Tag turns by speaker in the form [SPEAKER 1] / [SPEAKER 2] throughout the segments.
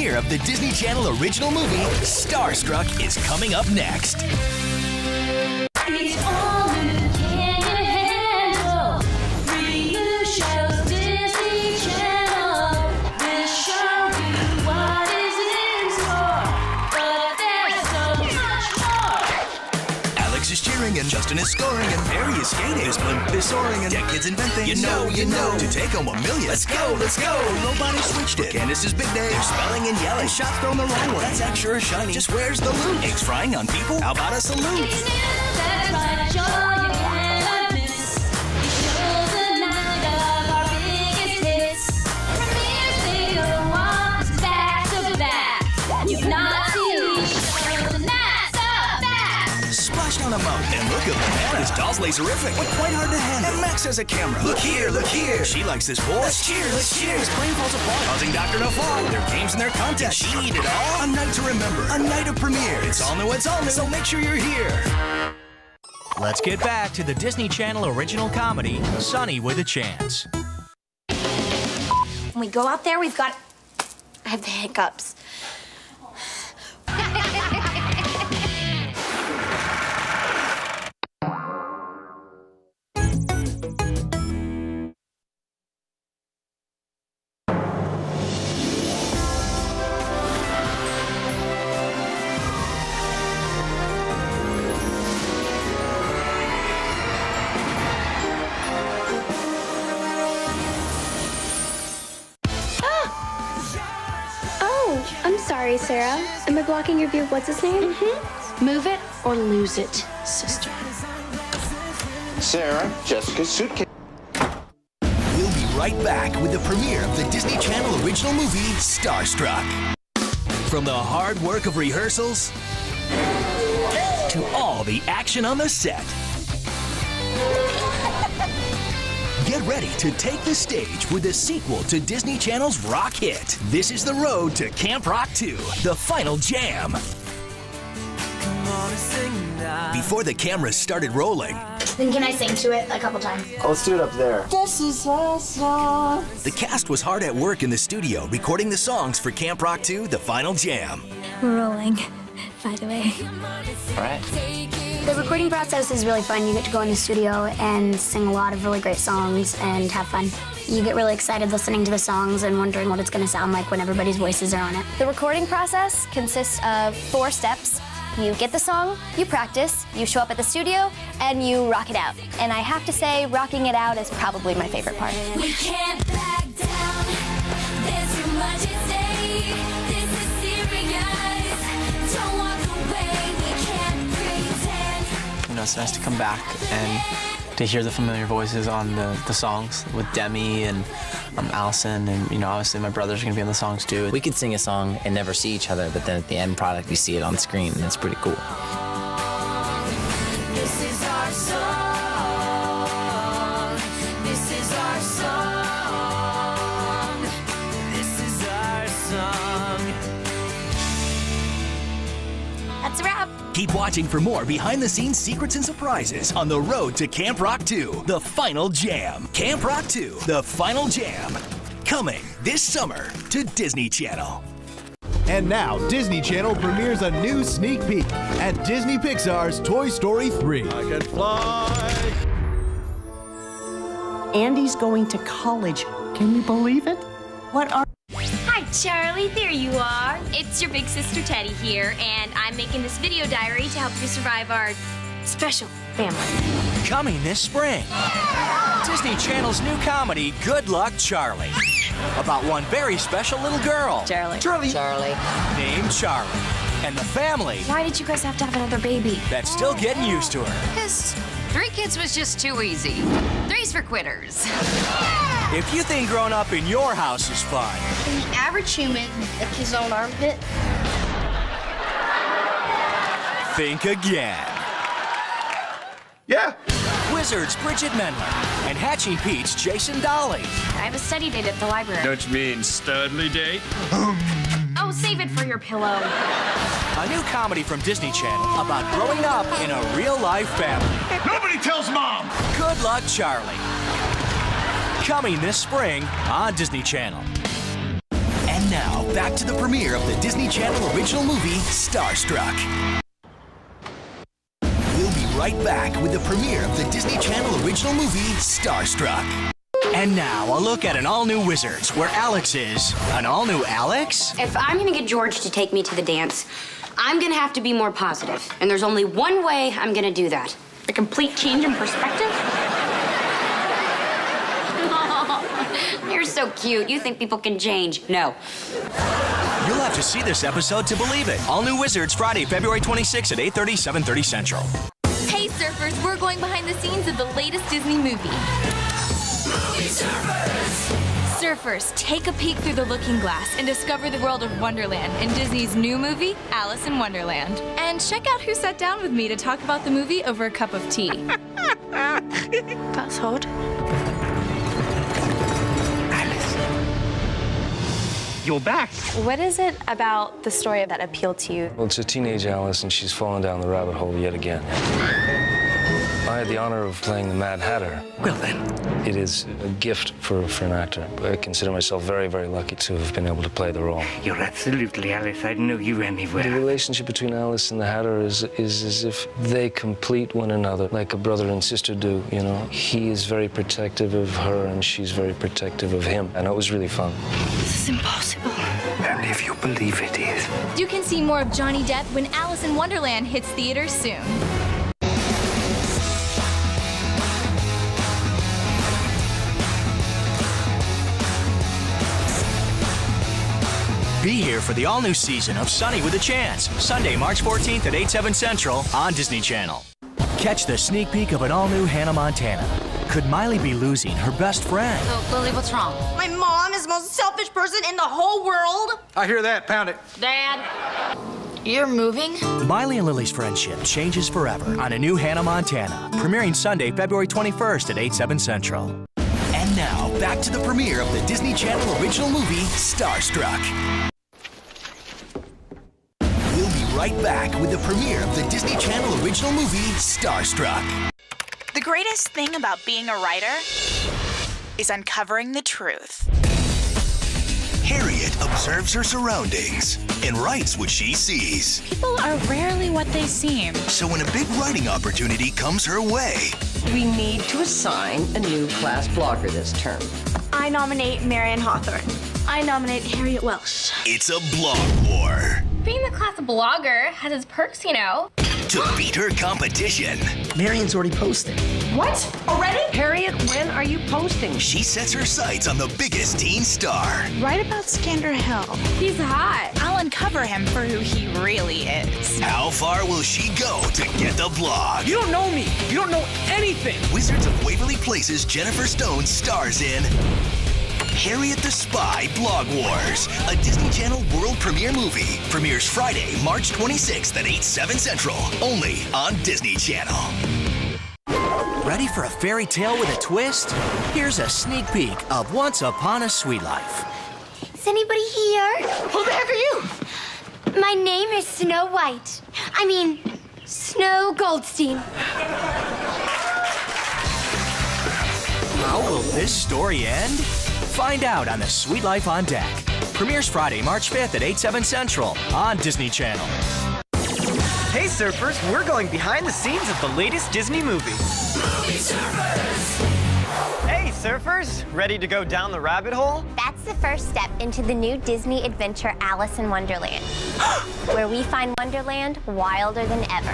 [SPEAKER 1] premiere of the Disney Channel original movie, Starstruck, is coming up next.
[SPEAKER 2] It's all new, can you handle 3 new shows, Disney Channel? This show you what is in store, but there's so much more.
[SPEAKER 1] Alex is cheering and Justin is scoring and Perry is skating. This blimp is soaring and Deck Kids invent things. You know, to take home $1 million. Let's go. Nobody switched it. Candace's big day. They're spelling and yelling. Shots thrown the wrong way. That's extra shiny. Just where's the loot? Eggs frying on people? How about a salute?
[SPEAKER 2] It's new, that's right, show you cannot miss. These shows tonight of our biggest hits. Premieres they go on back to back. You've not seen these shows tonight, so back.
[SPEAKER 1] Splash down a mountain and look at Banana. This doll's laserific, but quite hard to handle. And Max has a camera. Look here. She likes this boy. Let's cheer. His plane falls apart, causing Dr. to fall. Their games and their contests. She eat it all. A night to remember. A night of premieres. It's all new. So make sure you're here.
[SPEAKER 3] Let's get back to the Disney Channel original comedy, Sunny with a Chance.
[SPEAKER 4] When we go out there, we've got... I have the hiccups.
[SPEAKER 5] I'm sorry, Sarah. Am I blocking your view of what's his name?
[SPEAKER 6] Move it or lose it, sister.
[SPEAKER 7] Sarah, Jessica's suitcase.
[SPEAKER 1] We'll be right back with the premiere of the Disney Channel original movie, Starstruck. From the hard work of rehearsals to all the action on the set. Get ready to take the stage with the sequel to Disney Channel's rock hit. This is the road to Camp Rock 2, the final jam. Before the cameras started rolling,
[SPEAKER 4] Then can I sing to it a couple times?
[SPEAKER 7] Oh, let's do it up there.
[SPEAKER 4] This is our song.
[SPEAKER 1] the cast was hard at work in the studio recording the songs for Camp Rock 2, the final jam.
[SPEAKER 5] We're rolling, by the way.
[SPEAKER 7] All right.
[SPEAKER 4] The recording process is really fun. You get to go in the studio and sing a lot of really great songs and have fun. You get really excited listening to the songs and wondering what it's going to sound like when everybody's voices are on it.
[SPEAKER 8] The recording process consists of 4 steps. You get the song, you practice, you show up at the studio, and you rock it out. And I have to say, rocking it out is probably my favorite part.
[SPEAKER 2] We can't back down. There's too much at stake. This is serious. Don't walk away. We can't pretend.
[SPEAKER 9] You know, it's nice to come back and to hear the familiar voices on the songs with Demi and Allison, and, you know, obviously my brothers are going to be on the songs too.
[SPEAKER 10] We could sing a song and never see each other, but then at the end product, you see it on screen, and it's pretty cool.
[SPEAKER 2] This is our song. This is our song. This is our song.
[SPEAKER 4] That's a wrap.
[SPEAKER 1] Keep watching for more behind-the-scenes secrets and surprises on the road to Camp Rock 2, the final jam. Camp Rock 2, the final jam. Coming this summer to Disney Channel.
[SPEAKER 11] And now, Disney Channel premieres a new sneak peek at Disney Pixar's Toy Story 3.
[SPEAKER 12] I can fly.
[SPEAKER 6] Andy's going to college. Can you believe it? What are...
[SPEAKER 13] Hi, Charlie. There you are. It's your big sister Teddy here, and I'm making this video diary to help you survive our special family.
[SPEAKER 3] Coming this spring, Disney Channel's new comedy, Good Luck Charlie, about one very special little girl.
[SPEAKER 13] Charlie.
[SPEAKER 3] Named Charlie. And the family
[SPEAKER 13] Why did you guys have to have another baby?
[SPEAKER 3] that's still getting used to her.
[SPEAKER 14] Because 3 kids was just too easy. 3's for quitters.
[SPEAKER 3] If you think growing up in your house is fun,
[SPEAKER 5] Can the average human lick his own armpit?
[SPEAKER 3] think again.
[SPEAKER 12] Yeah.
[SPEAKER 3] Wizards Bridget Mendler and Hatching Pete's Jason Dolly.
[SPEAKER 13] I have a study date at the library.
[SPEAKER 12] Don't you mean studly date?
[SPEAKER 13] Oh, save it for your pillow.
[SPEAKER 3] A new comedy from Disney Channel about growing up in a real-life family.
[SPEAKER 12] Nobody tells mom.
[SPEAKER 3] Good Luck Charlie. Coming this spring on Disney Channel.
[SPEAKER 1] And now, back to the premiere of the Disney Channel original movie, Starstruck. We'll be right back with the premiere of the Disney Channel original movie, Starstruck.
[SPEAKER 3] And now, a look at an all-new Wizards, where Alex is an all-new Alex?
[SPEAKER 15] If I'm gonna get George to take me to the dance, I'm gonna have to be more positive. And there's only one way I'm gonna do that. A complete change in perspective? You're so cute. You think people can change. No.
[SPEAKER 3] You'll have to see this episode to believe it. All new Wizards, Friday, February 26th at 8:30, 7:30 Central.
[SPEAKER 16] Hey, surfers, we're going behind the scenes of the latest Disney movie. Surfers, take a peek through the looking glass and discover the world of Wonderland in Disney's new movie, Alice in Wonderland. And check out who sat down with me to talk about the movie over a cup of tea.
[SPEAKER 5] That's odd.
[SPEAKER 17] You're back.
[SPEAKER 18] What is it about the story that appealed to you?
[SPEAKER 19] Well, it's a teenage Alice, and she's fallen down the rabbit hole yet again. I had the honor of playing the Mad Hatter.
[SPEAKER 17] Well, then.
[SPEAKER 19] It is a gift for an actor. I consider myself very, very lucky to have been able to play the role.
[SPEAKER 17] You're absolutely Alice. I'd know you anywhere.
[SPEAKER 19] The relationship between Alice and the Hatter is as if they complete one another, like a brother and sister do, you know? He is very protective of her, and she's very protective of him. And it was really fun.
[SPEAKER 18] This is impossible.
[SPEAKER 17] Only if you believe it is.
[SPEAKER 16] You can see more of Johnny Depp when Alice in Wonderland hits theaters soon.
[SPEAKER 3] Be here for the all-new season of Sunny with a Chance, Sunday, March 14th at 8/7 Central on Disney Channel. Catch the sneak peek of an all-new Hannah Montana. Could Miley be losing her best friend?
[SPEAKER 14] Oh, Lily, what's wrong?
[SPEAKER 20] My mom is the most selfish person in the whole world.
[SPEAKER 12] I hear that. Pound it.
[SPEAKER 20] Dad, you're moving?
[SPEAKER 3] Miley and Lily's friendship changes forever on a new Hannah Montana, premiering Sunday, February 21st at 8/7 Central.
[SPEAKER 1] And now, back to the premiere of the Disney Channel original movie, Starstruck. We'll be right back with the premiere of the Disney Channel original movie, Starstruck.
[SPEAKER 21] The greatest thing about being a writer is uncovering the truth.
[SPEAKER 1] Harriet observes her surroundings and writes what she sees.
[SPEAKER 21] People are rarely what they seem.
[SPEAKER 1] So when a big writing opportunity comes her way,
[SPEAKER 22] we need to assign a new class blogger this term.
[SPEAKER 5] I nominate Marian Hawthorne. I nominate Harriet Welsh.
[SPEAKER 1] it's a blog war.
[SPEAKER 13] Being the class blogger has its perks, you know.
[SPEAKER 1] To beat her competition,
[SPEAKER 22] Marian's already posting.
[SPEAKER 20] What? Already?
[SPEAKER 22] Harriet, when are you posting?
[SPEAKER 1] she sets her sights on the biggest teen star.
[SPEAKER 21] Write about Skander Hill.
[SPEAKER 13] He's hot.
[SPEAKER 21] I'll uncover him for who he really is.
[SPEAKER 1] How far will she go to get the blog?
[SPEAKER 17] You don't know me. You don't know anything.
[SPEAKER 1] Wizards of Waverly Place's Jennifer Stone stars in Harriet the Spy Blog Wars, a Disney Channel world premiere movie. Premieres Friday, March 26th at 8/7 Central, only on Disney Channel.
[SPEAKER 3] Ready for a fairy tale with a twist? Here's a sneak peek of Once Upon a Sweet Life.
[SPEAKER 4] Is anybody here?
[SPEAKER 20] Who the heck are you?
[SPEAKER 4] My name is Snow White. I mean, Snow Goldstein.
[SPEAKER 3] How will this story end? Find out on The Sweet Life on Deck. Premieres Friday, March 5th at 8/7 Central on Disney Channel.
[SPEAKER 23] Hey, surfers, we're going behind the scenes of the latest Disney movie. Hey, surfers, ready to go down the rabbit hole?
[SPEAKER 8] That's the first step into the new Disney adventure Alice in Wonderland, where we find Wonderland wilder than ever.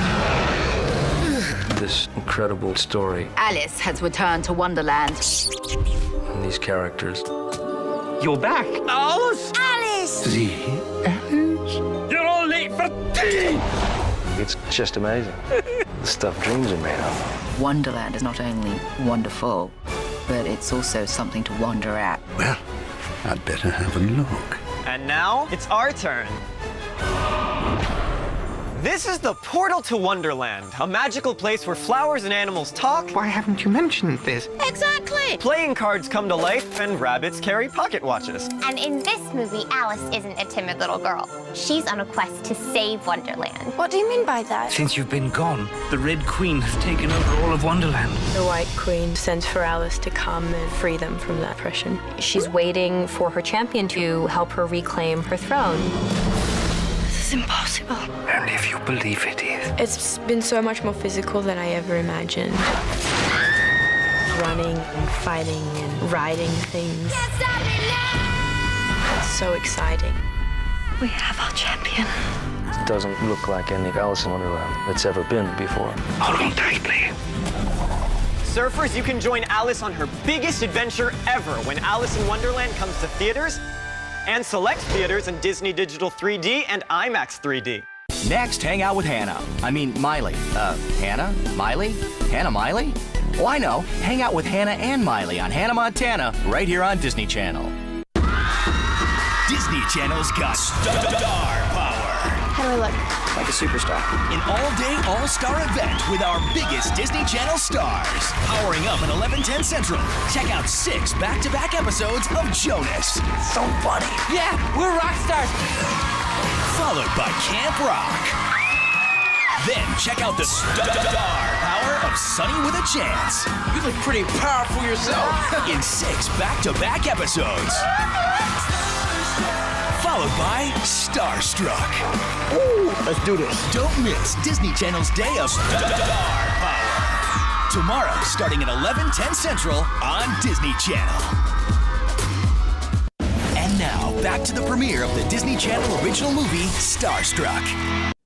[SPEAKER 19] This incredible story
[SPEAKER 14] Alice has returned to Wonderland.
[SPEAKER 19] and these characters.
[SPEAKER 17] You're back. Alice!
[SPEAKER 4] Alice!
[SPEAKER 17] You're all late for tea!
[SPEAKER 19] It's just amazing. The stuff dreams are made of.
[SPEAKER 14] Wonderland is not only wonderful, but it's also something to wonder at.
[SPEAKER 24] Well, I'd better have a look.
[SPEAKER 23] And now, it's our turn. This is the portal to Wonderland, a magical place where flowers and animals talk.
[SPEAKER 2] Why haven't you mentioned this?
[SPEAKER 21] Exactly!
[SPEAKER 23] Playing cards come to life, and rabbits carry pocket watches.
[SPEAKER 8] And in this movie, Alice isn't a timid little girl. She's on a quest to save Wonderland.
[SPEAKER 18] What do you mean by that?
[SPEAKER 17] Since you've been gone, the Red Queen has taken over all of Wonderland.
[SPEAKER 18] The White Queen sends for Alice to come and free them from that oppression. She's waiting for her champion to help her reclaim her throne. This is impossible.
[SPEAKER 17] Only if you believe it is.
[SPEAKER 18] It's been so much more physical than I ever imagined. Running and fighting and riding things. It's so exciting. We have our champion.
[SPEAKER 19] It doesn't look like any Alice in Wonderland that's ever been before.
[SPEAKER 17] Hold on tightly.
[SPEAKER 23] Surfers, you can join Alice on her biggest adventure ever when Alice in Wonderland comes to theaters and select theaters in Disney Digital 3D and IMAX 3D.
[SPEAKER 3] Next, hang out with Hannah. I mean, Miley. Hannah? Miley? Hannah Miley? Well, I know. Hang out with Hannah and Miley on Hannah Montana, right here on Disney Channel.
[SPEAKER 1] Disney Channel's got star power.
[SPEAKER 18] How do I look?
[SPEAKER 3] Like a superstar.
[SPEAKER 1] An all-day, all-star event with our biggest Disney Channel stars. Powering up at 11:10 Central. Check out 6 back-to-back episodes of Jonas.
[SPEAKER 3] So funny.
[SPEAKER 1] Yeah, we're rock stars. Followed by Camp Rock. Then check out the star power of Sunny with a Chance.
[SPEAKER 17] You look pretty powerful yourself.
[SPEAKER 1] In 6 back-to-back episodes. Followed by Starstruck.
[SPEAKER 17] Ooh, let's do this.
[SPEAKER 1] Don't miss Disney Channel's Day of Star Power. Tomorrow, starting at 11:10 Central on Disney Channel. And now, back to the premiere of the Disney Channel original movie, Starstruck.